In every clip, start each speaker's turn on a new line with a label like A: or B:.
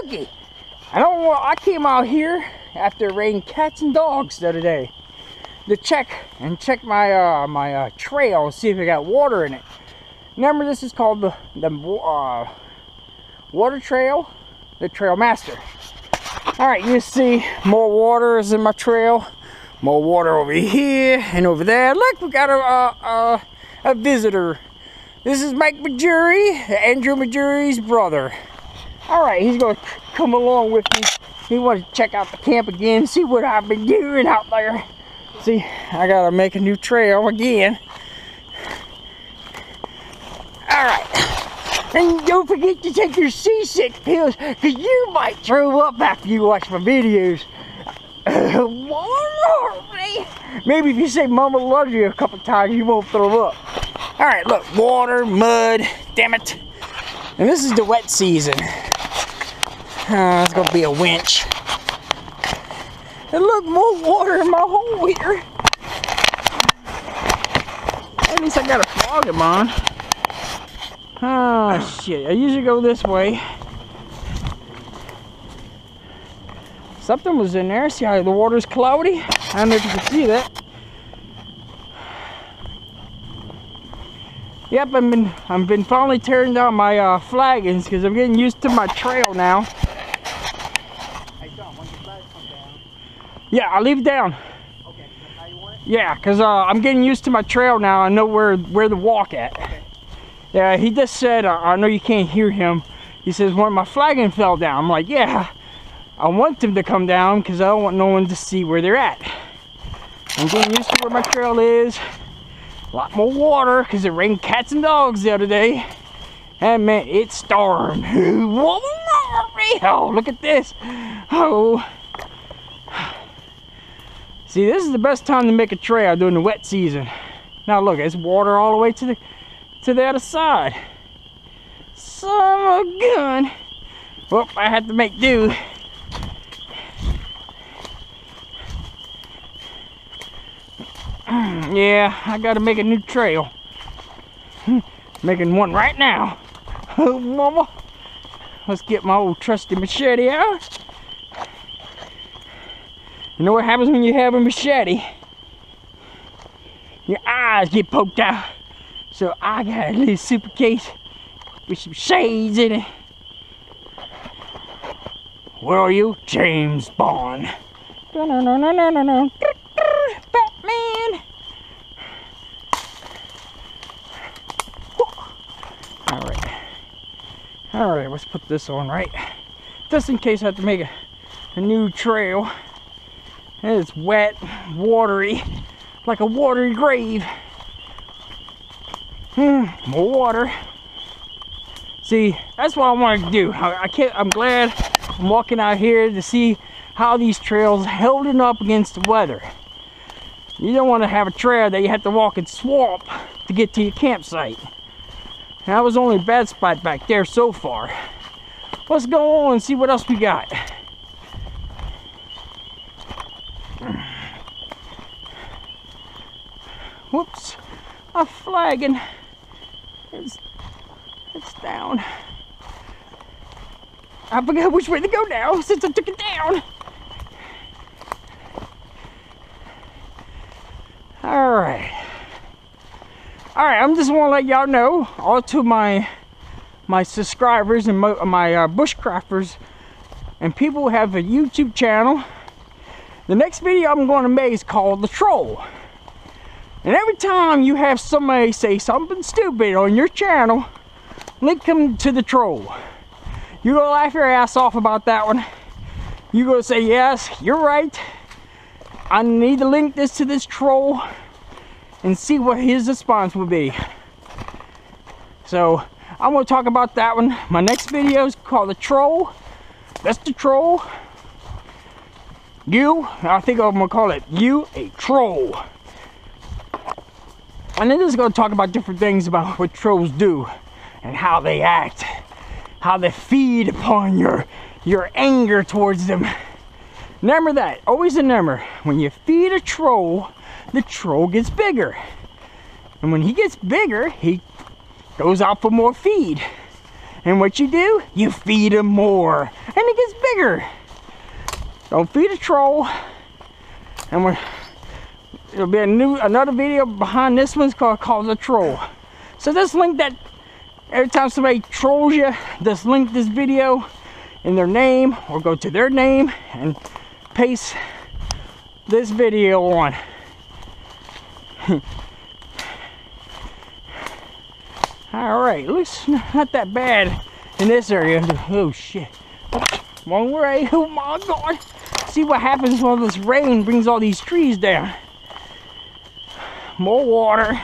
A: looky. I came out here after it rained cats and dogs the other day to check my my trail, see if it got water in it. Remember, this is called the water trail, the Trail Master. All right, you see more water is in my trail, more water over here and over there. Look, we got a visitor. This is Mike Majuri, Andrew Majuri's brother. All right, he's gonna come along with me. He wants to check out the camp again, see what I've been doing out there. See, I gotta make a new trail again. All right, and don't forget to take your seasick pills, because you might throw up after you watch my videos. Maybe if you say Mama loves you a couple times, you won't throw up. All right, look, water, mud, damn it. And this is the wet season. It's gonna be a winch. And look, more water in my hole here. At least I got a frog in mine. Oh shit, I usually go this way. Something was in there. See how the water's cloudy? I don't know if you can see that. Yep, I've been finally tearing down my flaggings because I'm getting used to my trail now.
B: Hey John, when your flags come down.
A: Yeah, I'll leave it down.
B: Okay, that's how you want it?
A: Yeah, because I'm getting used to my trail now. I know where to walk at.
B: Okay.
A: Yeah, he just said, I know you can't hear him. He says, when my flagging fell down. I'm like, yeah, I want them to come down because I don't want no one to see where they're at. I'm getting used to where my trail is. A lot more water because it rained cats and dogs the other day. And man, it stormed. Oh, look at this. Oh. See, this is the best time to make a trail during the wet season. Now look, it's water all the way to the other side. Son of a gun. Well, I had to make do. Yeah, I gotta make a new trail. Making one right now. Oh, mama. Let's get my old trusty machete out. You know what happens when you have a machete? Your eyes get poked out. So I got a little super case with some shades in it. Where are you? James Bond. No. Batman. All right, let's put this on right. Just in case I have to make a new trail. And it's wet, watery, like a watery grave. More water. See, that's what I wanted to do. I'm glad I'm walking out here to see how these trails holding up against the weather. You don't want to have a trail that you have to walk in swamp to get to your campsite. That was only a bad spot back there so far. Let's go on and see what else we got. Whoops, my flagging it's down. I forgot which way to go now since I took it down. All right, I'm just want to let y'all know, all to my subscribers and my bushcrafters and people who have a YouTube channel. The next video I'm going to make is called The Troll. And every time you have somebody say something stupid on your channel, link them to the troll. You're gonna laugh your ass off about that one. You're gonna say, yes, you're right. I need to link this to this troll and see what his response will be. So I'm gonna talk about that one. My next video is called The Troll. That's the troll. I think I'm gonna call it You a Troll. And then just gonna talk about different things about what trolls do and how they act, how they feed upon your anger towards them. Remember that, always remember, when you feed a troll, the troll gets bigger. And when he gets bigger, he goes out for more feed. And what you do, you feed them more, and it gets bigger. Don't feed a troll. And it'll be another video behind this one's called the troll. So just link that. Every time somebody trolls you, just link this video in their name, or go to their name and paste this video on. Alright, looks not that bad in this area. Oh shit. Wrong way. Oh my god. See what happens when this rain brings all these trees down. More water.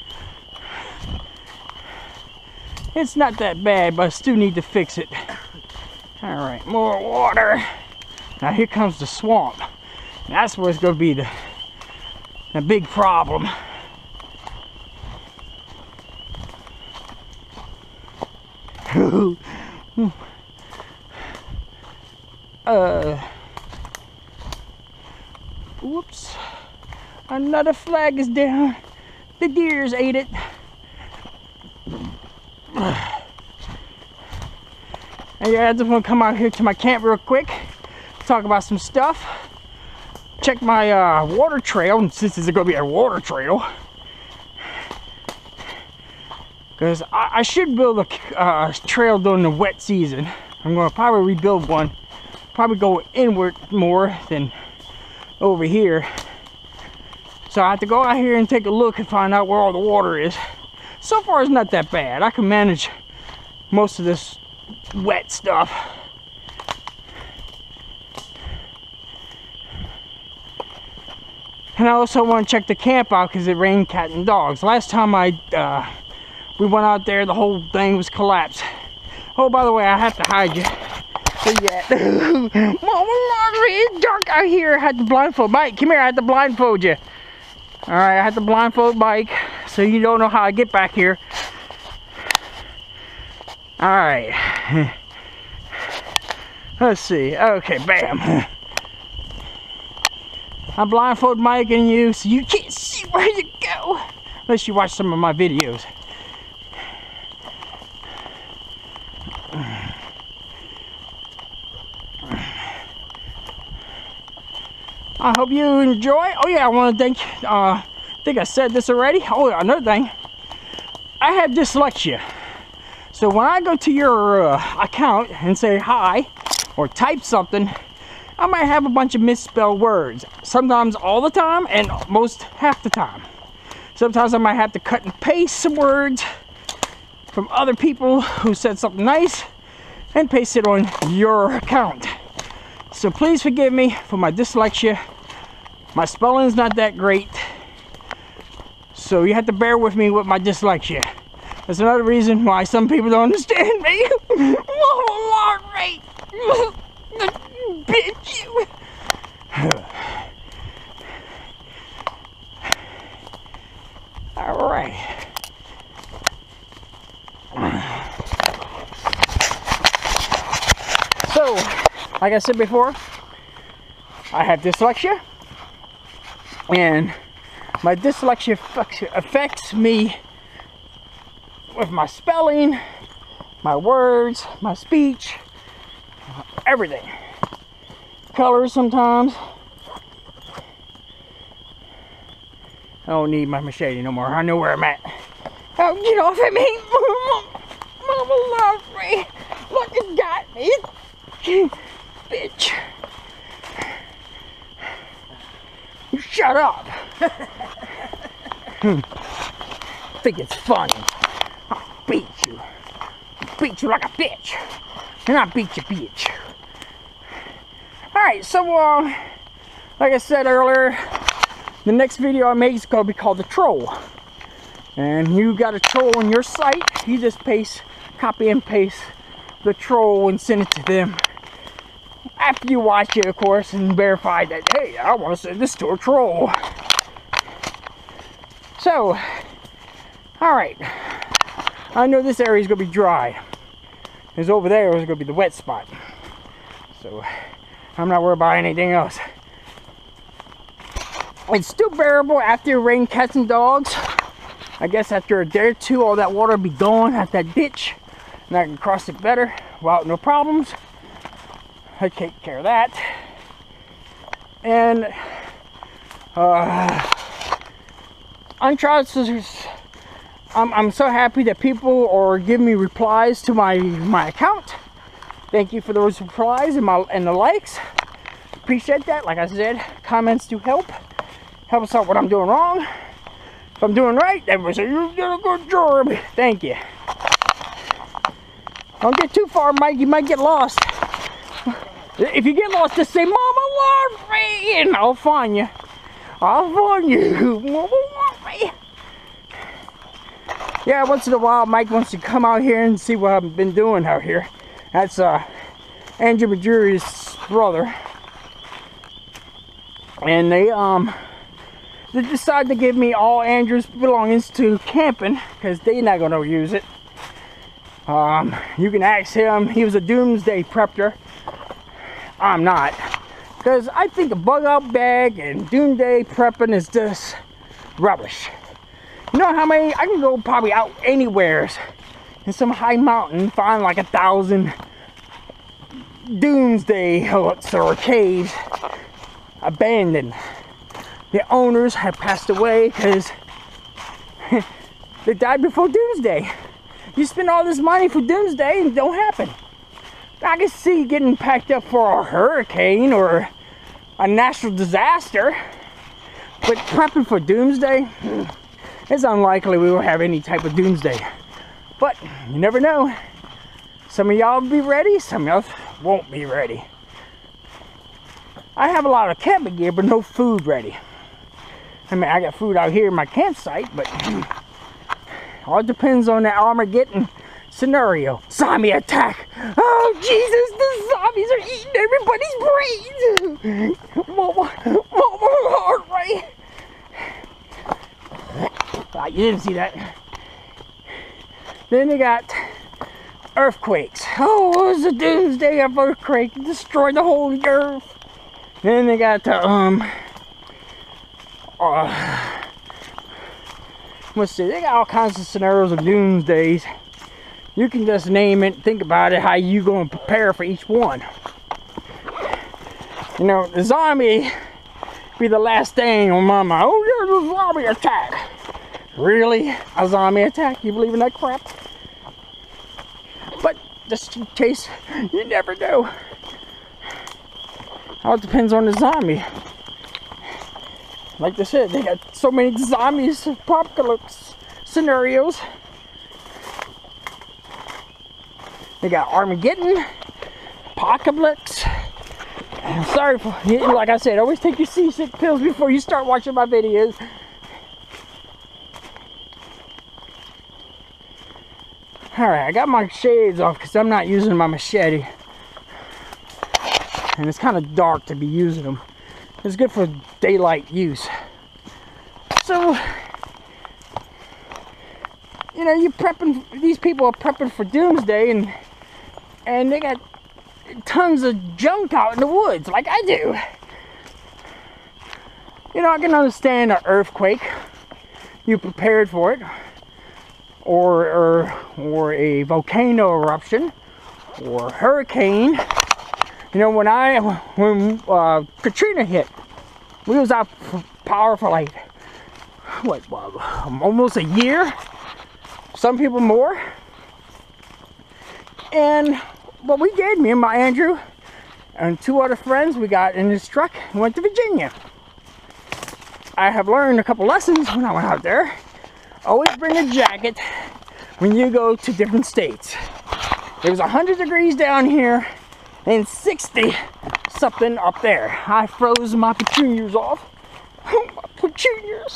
A: It's not that bad, but I still need to fix it. Alright, more water. Now here comes the swamp. That's where it's going to be the big problem. Whoops. Another flag is down. The deers ate it. And yeah, I just want to come out here to my camp real quick, talk about some stuff. Check my water trail, and since it's going to be a water trail, because I should build a trail during the wet season. I'm going to probably rebuild one, probably go inward more than over here. So I have to go out here and take a look and find out where all the water is. So far it's not that bad. I can manage most of this wet stuff. And I also want to check the camp out because it rained cats and dogs. Last time we went out there, the whole thing was collapsed. Oh, by the way, I have to hide you. Mama, it's dark out here. I had to blindfold Mike. Come here, I had to blindfold you. Alright, I had to blindfold Mike so you don't know how I get back here. Alright. Let's see. Okay, bam. I blindfold Mike and you so you can't see where you go. Unless you watch some of my videos. I hope you enjoy. Oh yeah, I want to thank, I think I said this already. Oh yeah, another thing. I have dyslexia. So when I go to your account and say hi, or type something, I might have a bunch of misspelled words. Sometimes all the time, and most half the time. Sometimes I might have to cut and paste some words from other people who said something nice and paste it on your account. So please forgive me for my dyslexia. My spelling's not that great. So you have to bear with me with my dyslexia. That's another reason why some people don't understand me. Oh, Lord, bitch, you. All right. So, like I said before, I have dyslexia, and my dyslexia affects me with my spelling, my words, my speech, everything. Colors sometimes. I don't need my machete no more. I know where I'm at. Oh, get off at me! Mama loves me. Look, it got me. Bitch. You shut up. Think it's funny. I'll beat you. I'll beat you like a bitch. And I'll beat you, bitch. Alright, so like I said earlier, the next video I make is going to be called The Troll. And you got a troll on your site, you just copy and paste the troll and send it to them. After you watch it, of course, and verify that, hey, I want to send this to a troll. So, alright. I know this area is going to be dry. Because over there is going to be the wet spot. So, I'm not worried about anything else. It's still bearable after it rained cats and dogs. I guess after a day or two, all that water will be gone at that ditch. and I can cross it better without no problems. I take care of that. And I'm so happy that people are giving me replies to my account. Thank you for those replies and the likes. Appreciate that. Like I said, comments do help us out what I'm doing wrong. If I'm doing right, everybody say you did a good job. Thank you. Don't get too far, Mike. You might get lost. If you get lost, just say, "Mama, want me," and I'll find you. I'll find you. Mama, want me. Yeah, once in a while, Mike wants to come out here and see what I've been doing out here. That's Andrew Majuri's brother, and they decided to give me all Andrew's belongings to camping because they're not gonna use it. You can ask him. He was a doomsday prepper. I'm not, because I think a bug out bag and doomsday prepping is just rubbish. You know how many? I can go probably out anywhere in some high mountain, find like 1,000 doomsday huts or caves abandoned. The owners have passed away because they died before doomsday. You spend all this money for doomsday and it don't happen. I can see getting packed up for a hurricane or a natural disaster, but prepping for doomsday, it's unlikely we will have any type of doomsday. But you never know. Some of y'all will be ready, some of y'all won't be ready. I have a lot of camping gear, but no food ready. I mean, I got food out here in my campsite, but all depends on the Armageddon scenario. Zombie attack! Oh Jesus, the zombies are eating everybody's brains! Mama, heart rate! You didn't see that. Then they got earthquakes. Oh, it was a doomsday of earthquake. It destroyed the whole earth. Then they got let's see, they got all kinds of scenarios of doomsdays. You can just name it, think about it, how you gonna prepare for each one. You know, the zombie be the last thing on my mind. Oh, there's a zombie attack. Really? A zombie attack? You believe in that crap? But just in case, you never know. All depends on the zombie. Like I said, they got so many zombies, apocalypse scenarios. They got Armageddon, apocalypse. I'm sorry for, like I said, always take your seasick pills before you start watching my videos. Alright, I got my shades off because I'm not using my machete. And it's kind of dark to be using them. It's good for daylight use. So, you know, these people are prepping for doomsday, and they got tons of junk out in the woods like I do. You know, I can understand an earthquake. You prepared for it. Or a volcano eruption, or a hurricane. You know, when Katrina hit, we was out for power for like what, almost a year. Some people more. And what we did, me and my Andrew and 2 other friends, we got in this truck and went to Virginia. I have learned a couple lessons when I went out there. Always bring a jacket when you go to different states. It was 100 degrees down here and 60 something up there. I froze my petunias off. My petunias.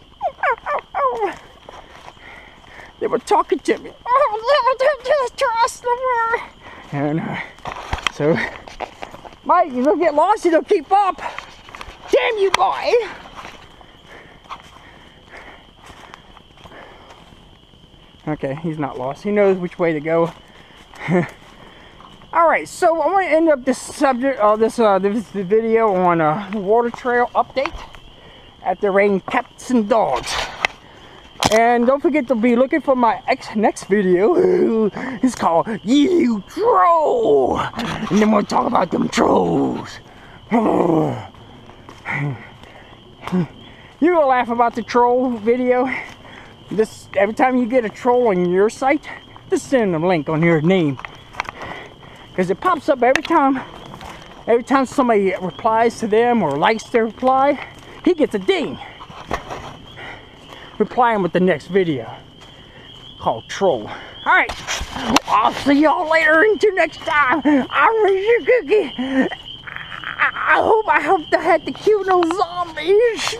A: They were talking to me. Oh, trust the word. And so, Mike, you don't get lost, you don't keep up. Damn you, boy. Okay, he's not lost. He knows which way to go. Alright, so I'm going to end up this subject, this video on a water trail update at the Rain Cats and Dogs. And don't forget to be looking for my next video. It's called You Troll. And then we'll talk about them trolls. You're gonna laugh about the troll video. Every time you get a troll on your site, just send them a link on your name. Because it pops up every time somebody replies to them or likes their reply, he gets a ding. Replying with the next video called Troll. Alright, I'll see y'all later. Until next time, I'm Razor Cookie. I hope they had to kill no zombies.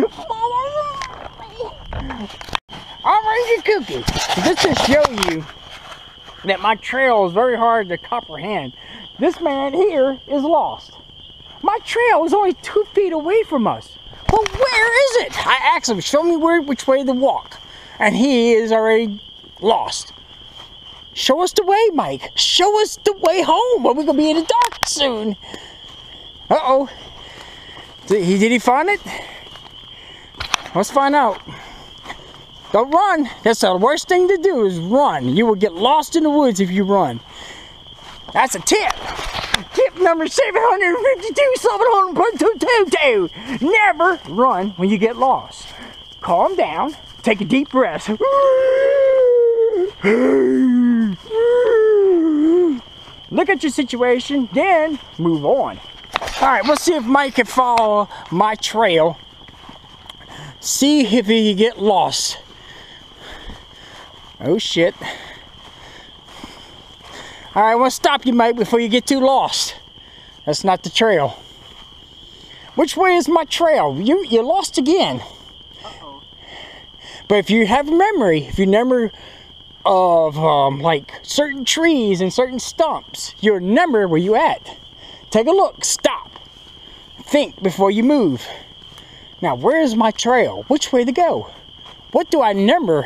A: I'm Razor Cookie. Just to show you that my trail is very hard to comprehend. This man here is lost. My trail is only 2 feet away from us. Well, where is it? I asked him, show me which way to walk. And he is already lost. Show us the way, Mike. Show us the way home. Or we're going to be in the dark soon. Uh-oh. Did he find it? Let's find out. Don't run. That's the worst thing to do is run. You will get lost in the woods if you run. That's a tip. Tip number 752, never run when you get lost. Calm down. Take a deep breath. Look at your situation, then move on. Alright, we'll see if Mike can follow my trail. See if he can get lost. Oh shit. Alright, I want to stop you, Mike, before you get too lost. That's not the trail. Which way is my trail? You're lost again. Uh-oh. But if you have memory, if you remember of like certain trees and certain stumps, you'll remember where you at. Take a look, stop. Think before you move. Now, where is my trail? Which way to go? What do I remember?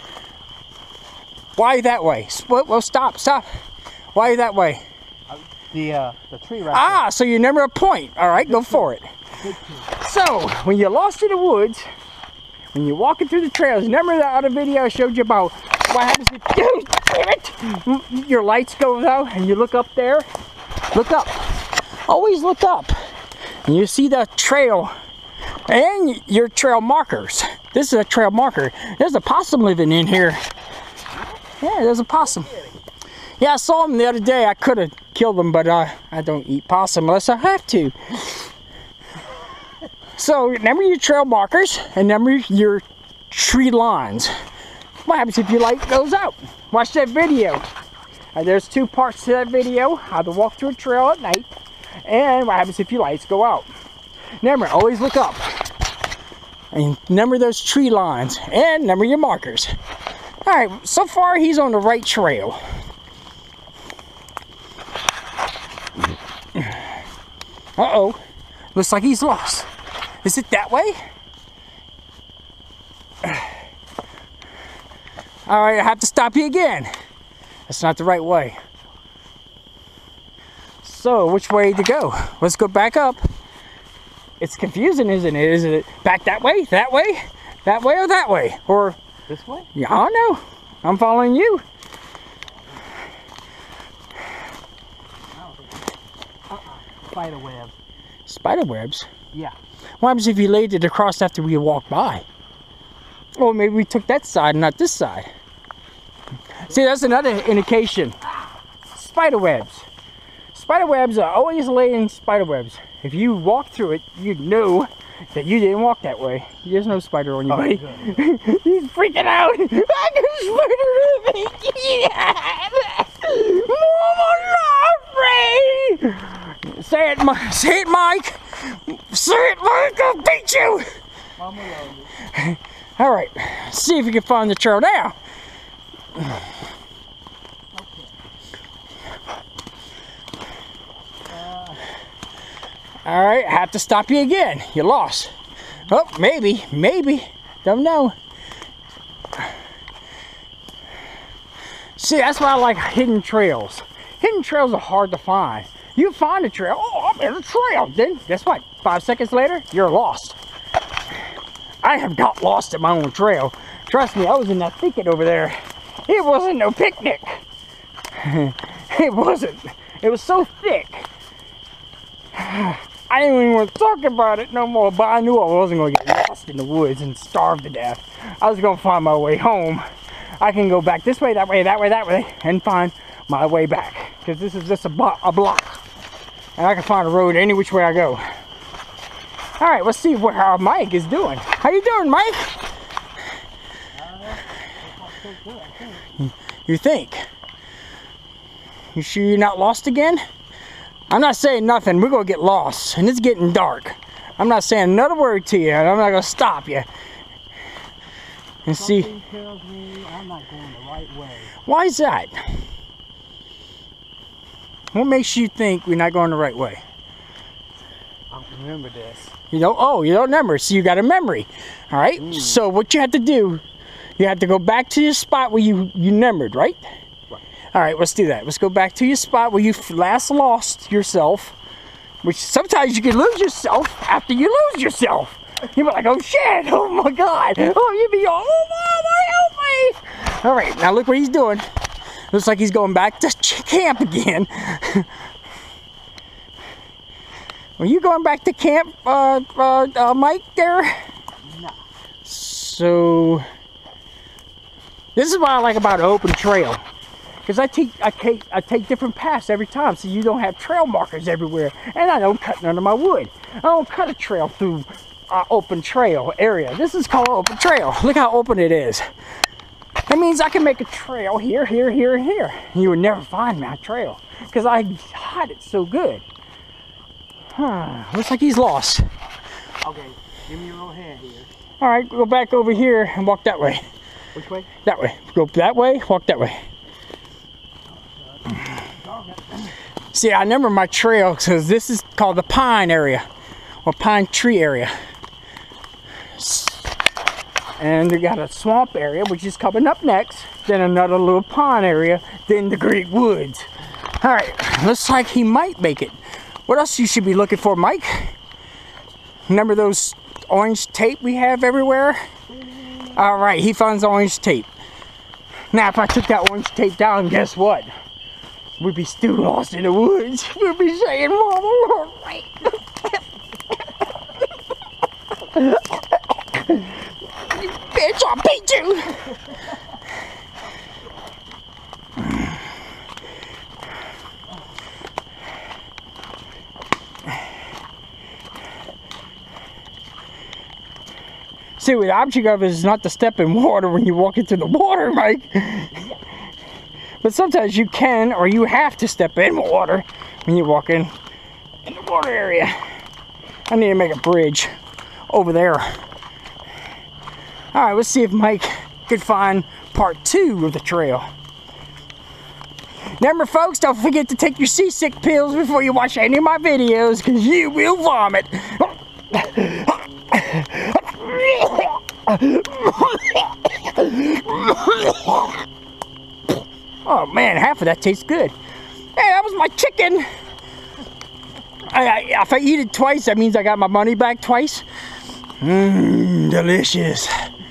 A: Why that way? Well, stop. Why that way?
B: The tree right
A: there. So you remember a point. All right, go for it. So, when you're lost in the woods, when you're walking through the trails, remember that other video I showed you about what happens if your lights go out and you look up there? Look up. Always look up. And you see the trail and your trail markers. This is a trail marker. There's a possum living in here. Yeah, there's a possum. Yeah, I saw him the other day. I could have killed him, but I don't eat possum unless I have to. So remember your trail markers and remember your tree lines. What happens if your light goes out? Watch that video. There's 2 parts to that video. How to walk through a trail at night and what happens if your lights go out. Remember, always look up. And remember those tree lines and remember your markers. Alright, so far he's on the right trail. Uh-oh. Looks like he's lost. Is it that way? Alright, I have to stop you again. That's not the right way. So, which way to go? Let's go back up. It's confusing, isn't it? Is it back that way, or that way? Or
B: this way?
A: Yeah, I don't know. I'm following you.
B: Spider webs.
A: Spider webs?
B: Yeah.
A: What happens if you laid it across after we walked by? Or maybe we took that side, not this side. See, that's another indication. Spider webs. Spider webs are always laying spider webs. If you walk through it, you know that you didn't walk that way. There's no spider on you, buddy. He's freaking out. I got a spider on me. Mom, I'm not afraid. Say it, Mike. Say it, Mike. Say it, Mike. I'll beat you.
B: Mama loves you.
A: All right. See if you can find the trail now. All right, I have to stop you again. You lost. Oh, maybe. Don't know. See, that's why I like hidden trails. Hidden trails are hard to find. You find a trail. Oh, I'm in a trail. Then, guess what? 5 seconds later, you're lost. I have got lost at my own trail. Trust me, I was in that thicket over there. It wasn't no picnic. It wasn't. It was so thick. I didn't even want to talk about it no more, but I knew I wasn't going to get lost in the woods and starve to death. I was going to find my way home. I can go back this way, that way, that way, that way, and find my way back. Because this is just a block. And I can find a road any which way I go. All right, let's see how Mike is doing. How you doing, Mike? You think? You sure you're not lost again? I'm not saying nothing. We're going to get lost, and it's getting dark. I'm not saying another word to you, and I'm not going to stop you. And see.
B: Something tells me I'm not going the right way.
A: Why is that? What makes you think we're not going the right way?
B: I don't remember this.
A: You don't? Oh, you don't remember. So you got a memory. All right. So what you have to do, you have to go back to your spot where you remembered, right?
B: Right.
A: All right. Let's do that. Let's go back to your spot where you last lost yourself. Which sometimes you can lose yourself after you lose yourself. You're like, oh shit! Oh my God! Oh, you be all, oh mama, help me! All right. Now look what he's doing. Looks like he's going back to camp again. Are you going back to camp, Mike, there?
B: No.
A: So, this is what I like about an open trail. Because I take different paths every time, so you don't have trail markers everywhere. And I don't cut none of my wood. I don't cut a trail through open trail area. This is called open trail. Look how open it is. That means I can make a trail here, here, here, and here. And you would never find my trail. Because I hide it so good. Looks like he's lost.
B: Okay, give me your little hand here.
A: All right, go back over here and walk that way.
B: Which way?
A: That way. Go that way, walk that way. See, I remember my trail because this is called the pine area or pine tree area. And they got a swamp area, which is coming up next. Then another little pond area. Then the great woods. All right, looks like he might make it. What else you should be looking for, Mike? Remember those orange tape we have everywhere? All right, he finds orange tape. Now, if I took that orange tape down, guess what? We'd be still lost in the woods. We'd be saying, Mama, right. You bitch, I'll beat you. See, the object of it is not to step in water when you walk into the water, Mike. But sometimes you can, or you have to step in water when you walk in the water area. I need to make a bridge over there. All right, let's see if Mike could find part 2 of the trail. Remember, folks, don't forget to take your seasick pills before you watch any of my videos, because you will vomit. Oh man, half of that tastes good. Hey, that was my chicken. If I eat it twice, that means I got my money back twice. Mmm, delicious.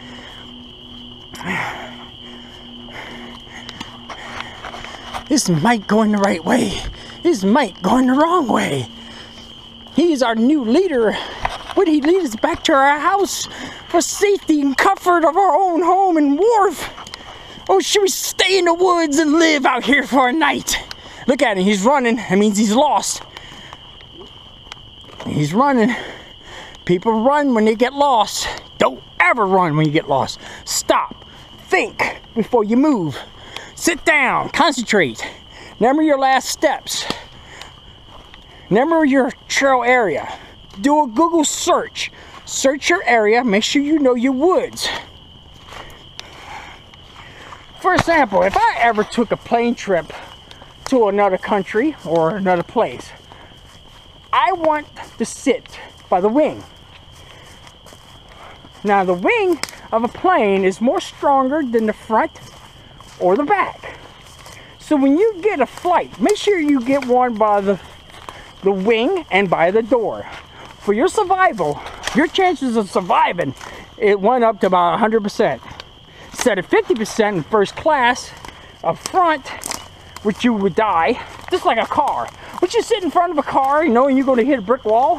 A: Is Mike going the right way? Is Mike going the wrong way? He's our new leader. Would he lead us back to our house for safety and comfort of our own home and wharf? Or should we stay in the woods and live out here for a night? Look at him, he's running. That means he's lost. He's running. People run when they get lost. Don't ever run when you get lost. Stop. Think before you move. Sit down. Concentrate. Remember your last steps. Remember your trail area. Do a Google search. Search your area. Make sure you know your woods. For example, if I ever took a plane trip to another country or another place, I want to sit by the wing. Now, the wing of a plane is more stronger than the front or the back. So when you get a flight, make sure you get one by the wing and by the door. For your survival, your chances of surviving, it went up to about 100%. instead of 50% in first class up front, which you would die, just like a car. Would you sit in front of a car knowing you're going to hit a brick wall?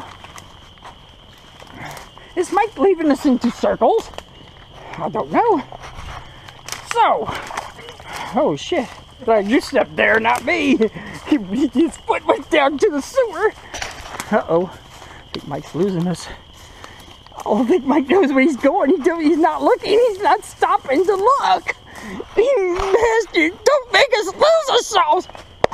A: Is Mike leaving us into circles? I don't know. So, oh shit. Glad you stepped there, not me. His foot went down to the sewer. Uh-oh. I think Mike's losing us. Oh, I think Mike knows where he's going. He's not looking. He's not stopping to look. You bastard. Don't make us lose ourselves.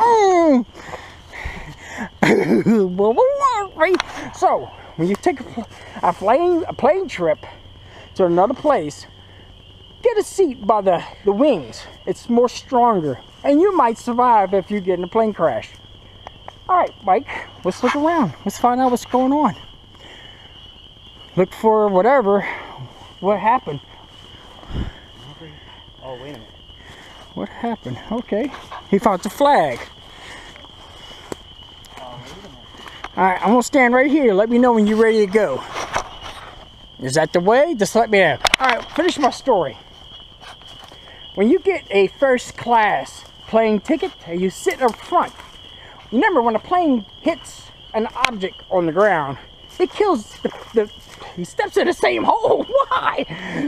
A: So, when you take a plane trip to another place, get a seat by the wings. It's more stronger. And you might survive if you get in a plane crash. Alright, Mike, let's look around. Let's find out what's going on. Look for whatever. What happened?
B: Oh, wait a minute.
A: What happened? Okay. He found the flag.
B: Oh, wait a minute.
A: Alright, I'm gonna stand right here. Let me know when you're ready to go. Is that the way? Just let me know. Alright, finish my story. When you get a first class plane ticket, you sit up front. Remember, when a plane hits an object on the ground, it kills he steps in the same hole. Why?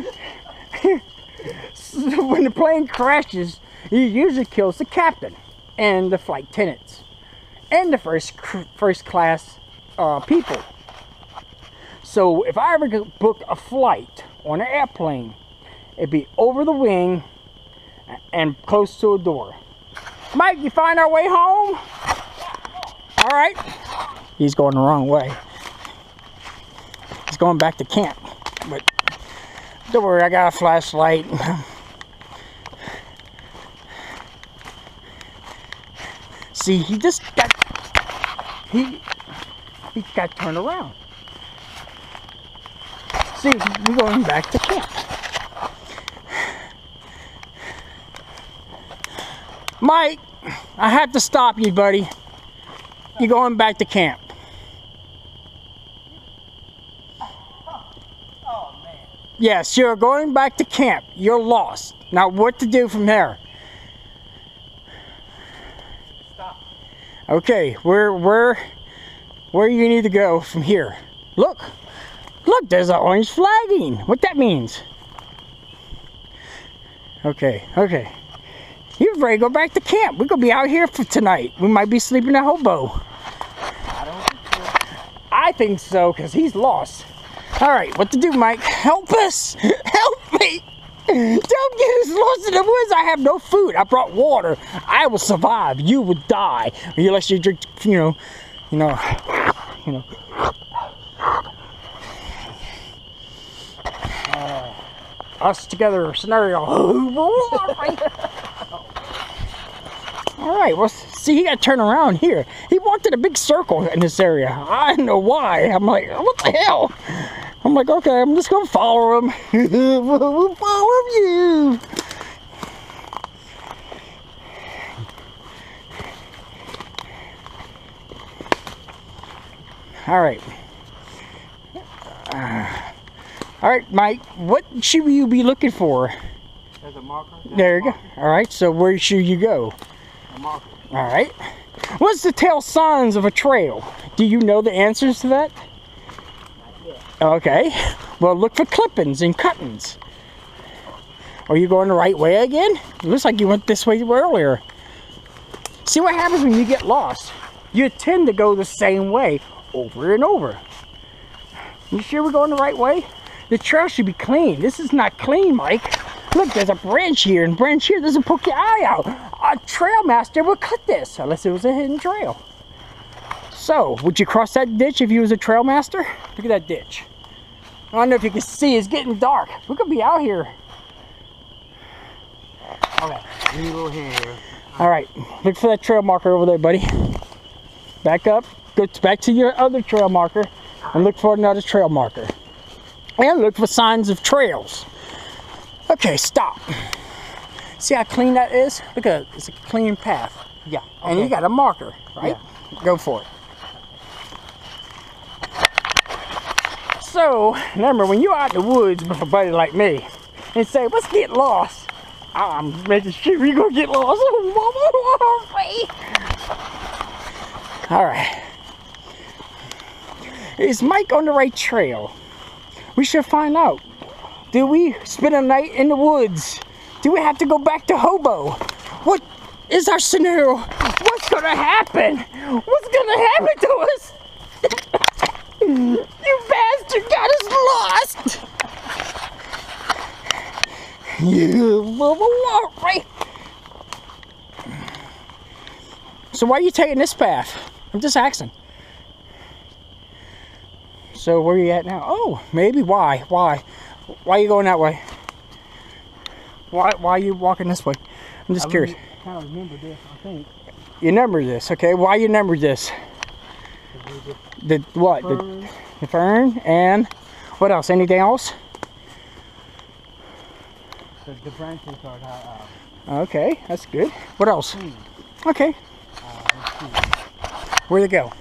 A: So when the plane crashes, it usually kills the captain and the flight attendants and the first class people. So if I ever book a flight on an airplane, it'd be over the wing and close to a door. Mike, you find our way home? All right. He's going the wrong way. He's going back to camp. But don't worry, I got a flashlight. See, he just got he got turned around. See, we're going back to camp. Mike, I have to stop you, buddy. You're going back to camp.
B: Oh, man.
A: Yes, you're going back to camp. You're lost. Now, what to do from there?
B: Stop.
A: Okay, where you need to go from here? Look, there's an orange flagging. What that means? Okay. You're ready to go back to camp. We're gonna be out here for tonight. We might be sleeping at Hobo.
B: I don't think so.
A: I think so, because he's lost. All right, what to do, Mike? Help us! Help me! Don't get us lost in the woods. I have no food. I brought water. I will survive. You would die unless you drink, you know. Us together scenario. All right, well, see, he got to turn around here. He walked in a big circle in this area. I don't know why. I'm like, what the hell? I'm like, okay, I'm just going to follow him. We'll follow you. All right. All right, Mike, what should you be looking for?
B: There's a marker.
A: There you go. All right, so where should you go?
B: A marker.
A: All right. What's the tell signs of a trail? Do you know the answers to that?
B: Not yet.
A: Okay. Well, look for clippings and cuttings. Are you going the right way again? It looks like you went this way earlier. See what happens when you get lost? You tend to go the same way over and over. You sure we're going the right way? The trail should be clean. This is not clean, Mike. Look, there's a branch here and branch here. Doesn't poke your eye out. A trail master would cut this unless it was a hidden trail. So, would you cross that ditch if you was a trail master? Look at that ditch. I don't know if you can see. It's getting dark. We could be out here.
B: Okay. You go here.
A: All right. Look for that trail marker over there, buddy. Back up. Go back to your other trail marker and look for another trail marker. And look for signs of trails. Okay, stop. See how clean that is? Look at it. It's a clean path.
B: Yeah. Okay.
A: And you got a marker, right?
B: Yeah.
A: Go for it. So, remember, when you're out in the woods with a buddy like me, and say, let's get lost. I'm making sure we're gonna get lost. Alright. Is Mike on the right trail? We should find out. Do we spend a night in the woods? Do we have to go back to Hobo? What is our scenario? What's gonna happen? What's gonna happen to us? You bastard got us lost! You right. So why are you taking this path? I'm just asking. So where are you at now? Oh, maybe. Why? Why are you going that way? Why are you walking this way? I'm just curious.
B: I kind of remember this, I think.
A: You number this, okay? Why you number this? The what?
B: Fern.
A: The fern and what else? Anything else?
B: The branches are not,
A: Okay, that's good. What else?
B: clean.
A: Okay.
B: Let's see.
A: Where'd it go?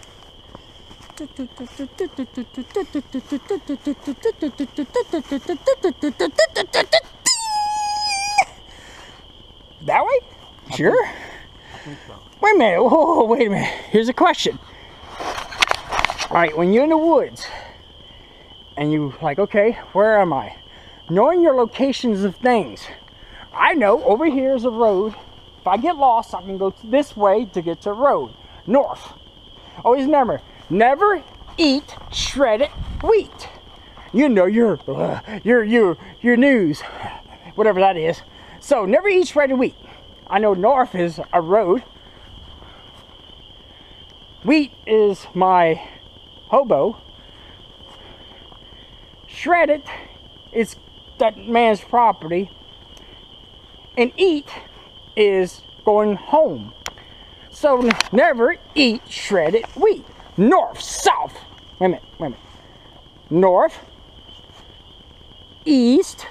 A: That way? Sure.
B: I think so.
A: Wait a minute. Whoa, wait a minute. Here's a question. All right, when you're in the woods and you like, okay, where am I? Knowing your locations of things. I know over here is a road. If I get lost, I can go this way to get to the road. North. Always remember, never eat shredded wheat. You know your news, whatever that is. So never eat shredded wheat. I know north is a road. Wheat is my hobo. Shredded is that man's property. And eat is going home. So never eat shredded wheat. North, south. Wait a minute. North, east,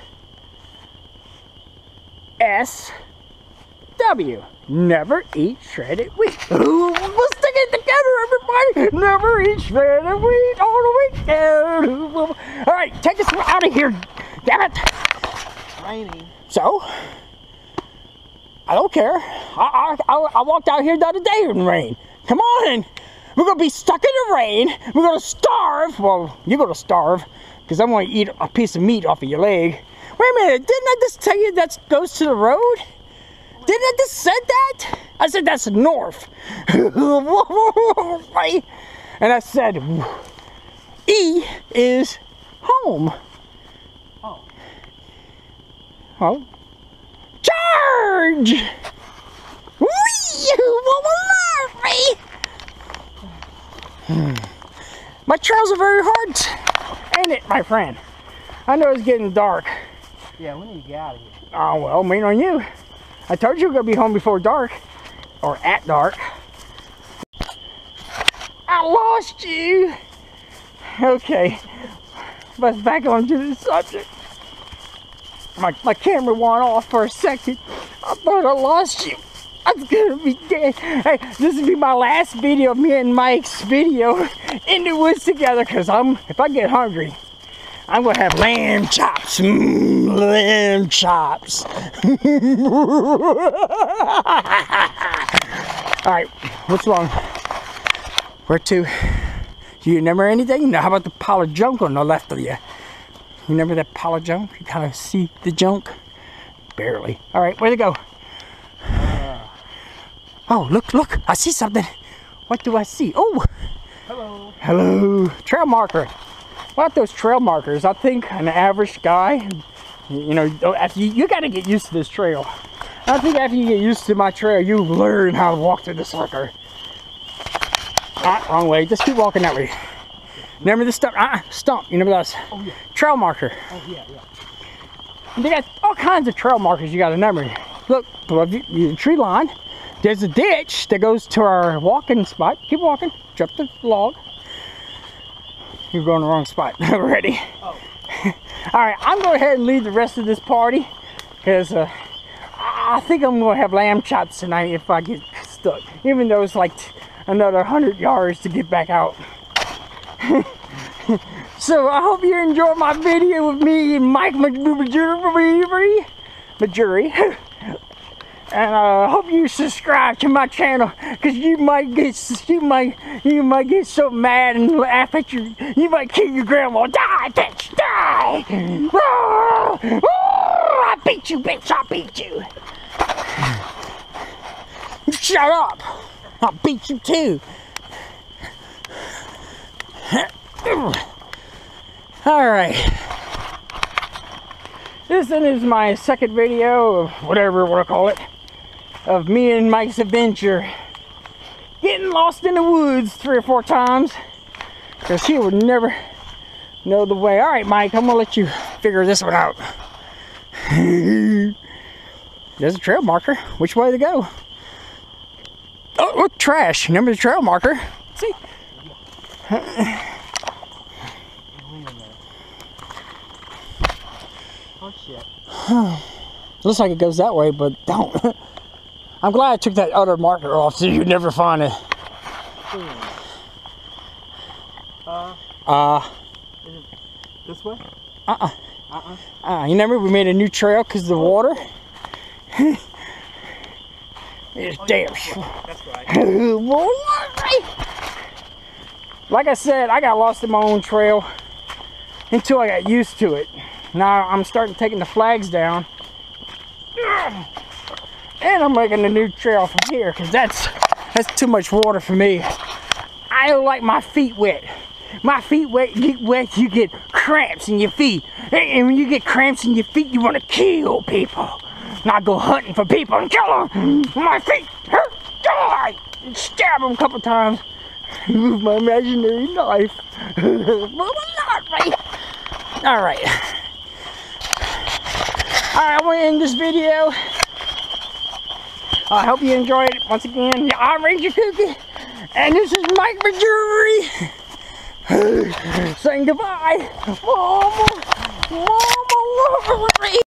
A: S, W. Never eat shredded wheat. Let's stick it together, everybody. Never eat shredded wheat on the weekend. All right, take us out of here. Damn it.
B: It's raining.
A: So, I don't care. I walked out here the other day in the rain. Come on. We're going to be stuck in the rain. We're going to starve. Well, you're going to starve because I'm going to eat a piece of meat off of your leg. Wait a minute. Didn't I just tell you that goes to the road? Didn't I just said that? I said that's north. Right? And I said E is home.
B: Oh.
A: Well, charge! My trails are very hard, ain't it, my friend? I know it's getting dark.
B: Yeah, we need to get out of here.
A: Oh, well, mean on you. I told you we're going to be home before dark, or at dark. I lost you. Okay, let's back onto the subject. My camera went off for a second. I thought I lost you. I'm gonna be dead. Hey, this will be my last video of me and Mike's video in the woods together, because if I get hungry, I'm gonna have lamb chops. Lamb chops. Alright, what's wrong? Where to? Do you remember anything? Now, how about the pile of junk on the left of you? You remember that pile of junk? You kind of see the junk? Barely. Alright, where'd it go? Oh, look, I see something. What do I see? Oh!
B: Hello.
A: Hello. Trail marker. What about those trail markers? I think an average guy, you know, after you got to get used to this trail. I think after you get used to my trail, you learn how to walk through the sucker. Wrong way. Just keep walking that way. Remember this stump? Stump. You remember that?
B: Oh, yeah.
A: Trail marker.
B: Oh, yeah.
A: They got all kinds of trail markers you got to remember. Look, above the tree line, there's a ditch that goes to our walking spot. Keep walking. Jump the log. You're going the wrong spot already.
B: Oh.
A: All right, I'm going ahead and leave the rest of this party because I think I'm going to have lamb chops tonight if I get stuck. Even though it's like another 100 yards to get back out. So I hope you enjoyed my video with me and Mike Majuri. And I hope you subscribe to my channel, because you might get so mad and laugh at you might kill your grandma. Die, bitch, die! Oh, I beat you, bitch, I beat you. Shut up! I'll beat you too. Alright. This is my second video of whatever you want to call it, of me and Mike's adventure. Getting lost in the woods 3 or 4 times, because he would never know the way. Alright, Mike, I'm going to let you figure this one out. There's a trail marker. Which way to go? Oh, look, trash. Remember the trail marker? See?
B: Oh shit.
A: Looks like it goes that way, but don't. I'm glad I took that other marker off so you'd never find it.
B: Is it this way?
A: You remember we made a new trail because of the water? It's damn.
B: That's right.
A: Like I said, I got lost in my own trail until I got used to it. Now I'm starting taking the flags down, and I'm making a new trail from here because that's too much water for me. I don't like my feet wet. My feet get wet, you get cramps in your feet, and when you get cramps in your feet, you want to kill people. Not go hunting for people and kill them. My feet hurt, die, and stab them a couple times. Move my imaginary knife. All right. I want to end this video. I hope you enjoyed it. Once again, I'm Ranger Kooky, and this is Mike Majuri saying goodbye. Mama, Mama,